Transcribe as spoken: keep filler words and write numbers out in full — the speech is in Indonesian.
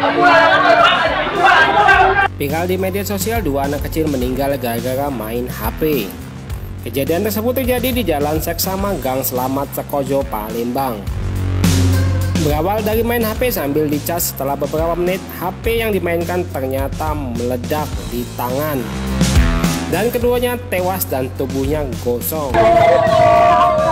Viral di media sosial, dua anak kecil meninggal gara-gara main H P. Kejadian tersebut terjadi di Jalan Seksama, Gang Selamat, Sekojo, Palembang. Berawal dari main H P sambil dicas, setelah beberapa menit H P yang dimainkan ternyata meledak di tangan dan keduanya tewas dan tubuhnya gosong.